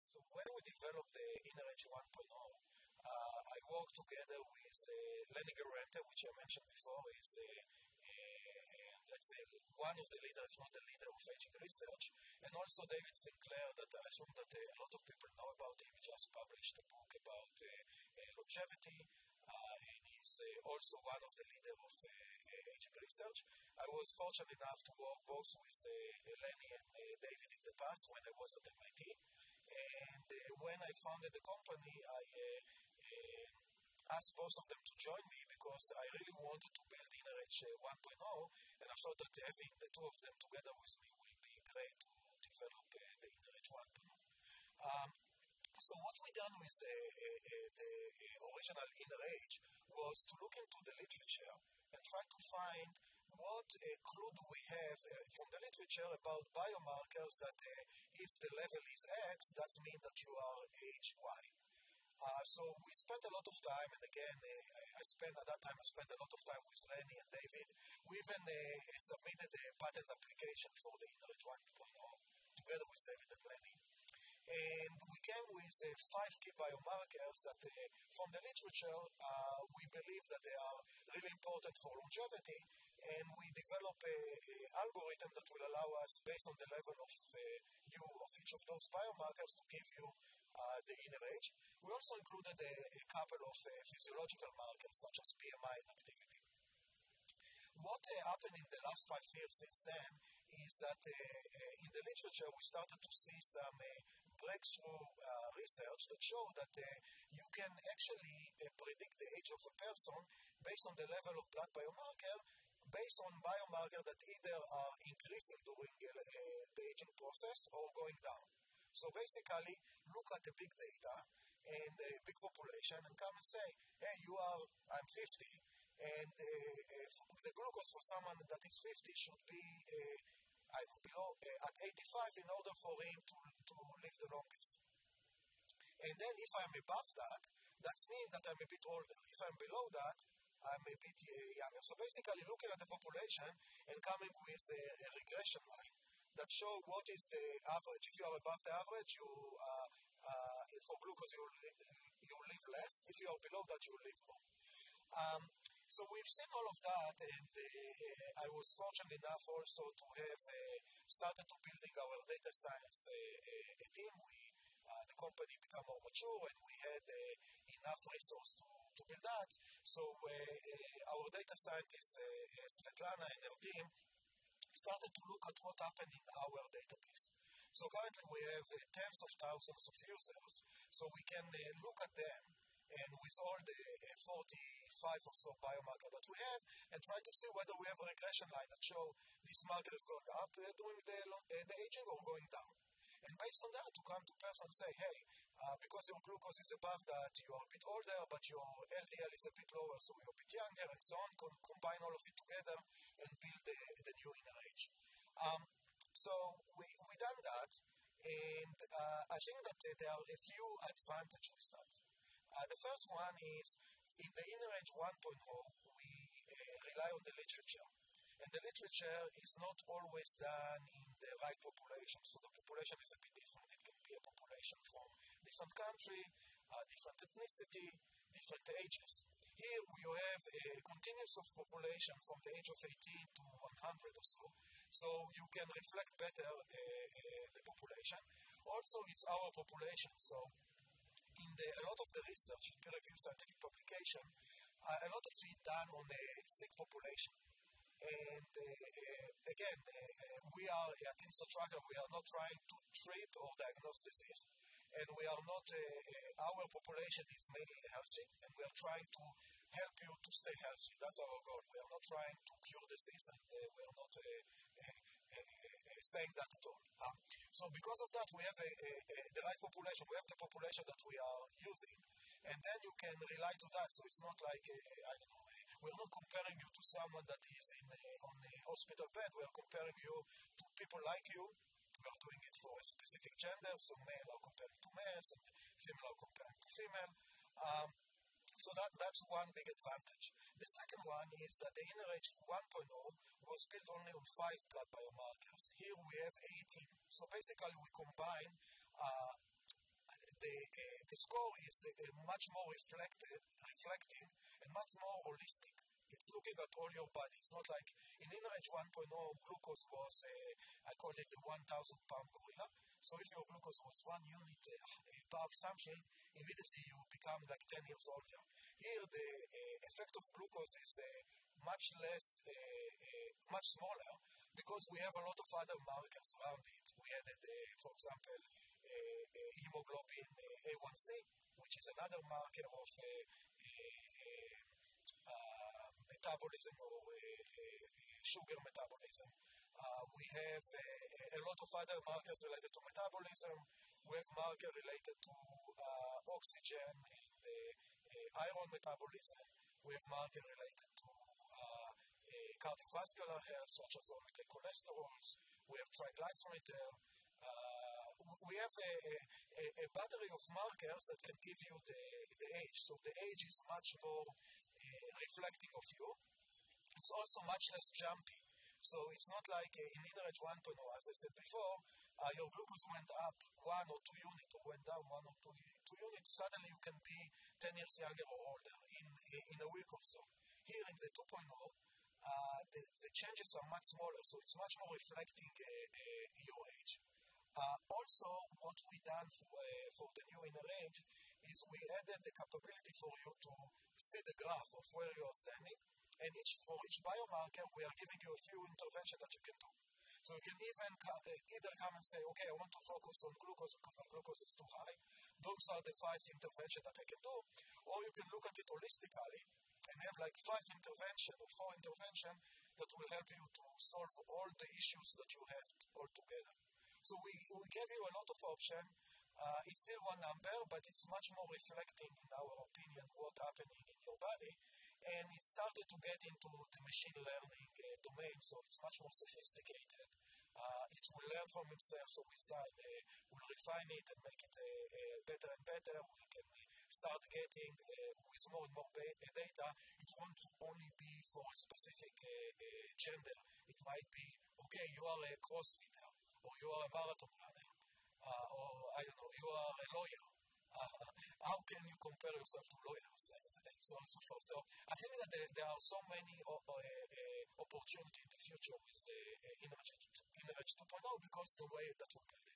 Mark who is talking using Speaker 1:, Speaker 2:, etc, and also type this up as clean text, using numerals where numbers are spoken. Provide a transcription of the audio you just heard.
Speaker 1: So when we developed the InnerAge 1.0, I worked together with Lenny Guarente, which I mentioned before, is let's say one of the leaders, if not the leader of aging research, and also David Sinclair, that I assume that a lot of people know about him. He just published a book about longevity, and he's also one of the leaders of aging research. I was fortunate enough to work both with Lenny and David in the past when I was at MIT. And when I founded the company, I asked both of them to join me because I really wanted to build InnerAge 1.0, and I thought that having the two of them together with me will be great to develop the InnerAge 1.0. So what we done with the original InnerAge was to look into the literature and try to find what clue do we have from the literature about biomarkers that if the level is X, that means that you are age Y. So we spent a lot of time, and again, I spent a lot of time with Lenny and David. We even submitted a patent application for the InnerAge 1.0 together with David and Lenny. And we came with 5 key biomarkers that from the literature, we believe that they are really important for longevity, and we developed an algorithm that will allow us, based on the level of each of those biomarkers, to give you the InnerAge. We also included a couple of physiological markers, such as BMI and activity. What happened in the last 5 years since then is that in the literature we started to see some breakthrough research that show that you can actually predict the age of a person based on the level of blood biomarker, based on biomarker that either are increasing during the aging process or going down. So basically, look at the big data and the big population and come and say, hey, I'm 50, and the glucose for someone that is 50 should be below at 85 in order for him to live the longest. And then if I'm above that, that means that I'm a bit older. If I'm below that, I'm a bit younger. So basically looking at the population and coming with a regression line that show what is the average. If you are above the average, for glucose you live less. If you are below that, you live more. So we've seen all of that, and I was fortunate enough also to have started to building our data science team. The company became more mature, and we had enough resource to build that. So our data scientist, Svetlana, and her team started to look at what happened in our database. So currently we have tens of thousands of users, so we can look at them and with all the 45 or so biomarkers that we have, and try to see whether we have a regression line that show this marker is going up during the aging or going down. And based on that, to come to person and say, hey, because your glucose is above that, you are a bit older, but your LDL is a bit lower, so you're a bit younger, and so on. Combine all of it together and build the new InnerAge. So we done that, and I think that there are a few advantages with that. The first one is, in the InnerAge 1.0, we rely on the literature. And the literature is not always done in the right population. So the population is a bit different. It can be a population from different country, different ethnicity, different ages. Here we have a continuous of population from the age of 18 to 100 or so. So you can reflect better the population. Also, it's our population. So in a lot of the research, peer-reviewed scientific publication, a lot of it done on a sick population. And again, we are at InsideTracker, we are not trying to treat or diagnose disease, and we are not, our population is mainly healthy, and we are trying to help you to stay healthy. That's our goal. We are not trying to cure disease, and we are not saying that at all. So because of that, we have the right population. We have the population that we are using, and then you can rely to that. So it's not like, we're not comparing you to someone that is on a hospital bed. We are comparing you to people like you. We are doing it for a specific gender, so male are comparing to males, and female are comparing to female. So that's one big advantage. The second one is that the InnerAge 1.0 was built only on 5 blood biomarkers. Here we have 18. So basically we combine the score is much more reflecting and much more holistic. It's looking at all your body. It's not like in InnerAge 1.0, glucose was, I call it the 1,000-pound gorilla. So if your glucose was 1 unit above something, immediately you become like 10 years older. Here, the effect of glucose is much less, much smaller, because we have a lot of other markers around it. We added, for example, hemoglobin A1C, which is another marker of metabolism or sugar metabolism. We have a lot of other markers related to metabolism. We have markers related to oxygen and iron metabolism. We have markers related to cardiovascular health, such as all the cholesterols. We have triglyceride. We have a battery of markers that can give you the age. So the age is much more reflecting of you. It's also much less jumpy. So it's not like in InnerAge 1.0, as I said before, your glucose went up 1 or 2 units or went down 1 or 2 units. Suddenly you can be 10 years younger or older in a week or so. Here in the 2.0, the changes are much smaller, so it's much more reflecting your age. Also, what we done for the new InnerAge is we added the capability for you to see the graph of where you are standing, and for each biomarker, we are giving you a few interventions that you can do. So you can even either come and say, okay, I want to focus on glucose because my glucose is too high. Those are the 5 interventions that I can do. Or you can look at it holistically and have like 5 interventions or 4 interventions that will help you to solve all the issues that you have all together. So we gave you a lot of options. It's still one number, but it's much more reflecting, in our opinion, what's happening in your body. And it started to get into the machine learning domain, so it's much more sophisticated. It will learn from itself, so with time we'll refine it and make it better and better. We can start getting with more and more data. It won't only be for a specific gender. It might be, okay, you are a CrossFitter, or you are a marathon runner, or I don't know, you are a lawyer. How can you compare yourself to lawyers and so on and so forth? So I think that there are so many opportunities in the future with the InnerAge 2.0 because the way that we build